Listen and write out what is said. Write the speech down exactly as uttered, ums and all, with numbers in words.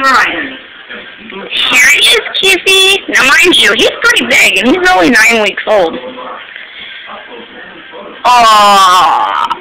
Brian. Here he is, Kiffy. Now, mind you, he's pretty big, and he's only nine weeks old. Aww.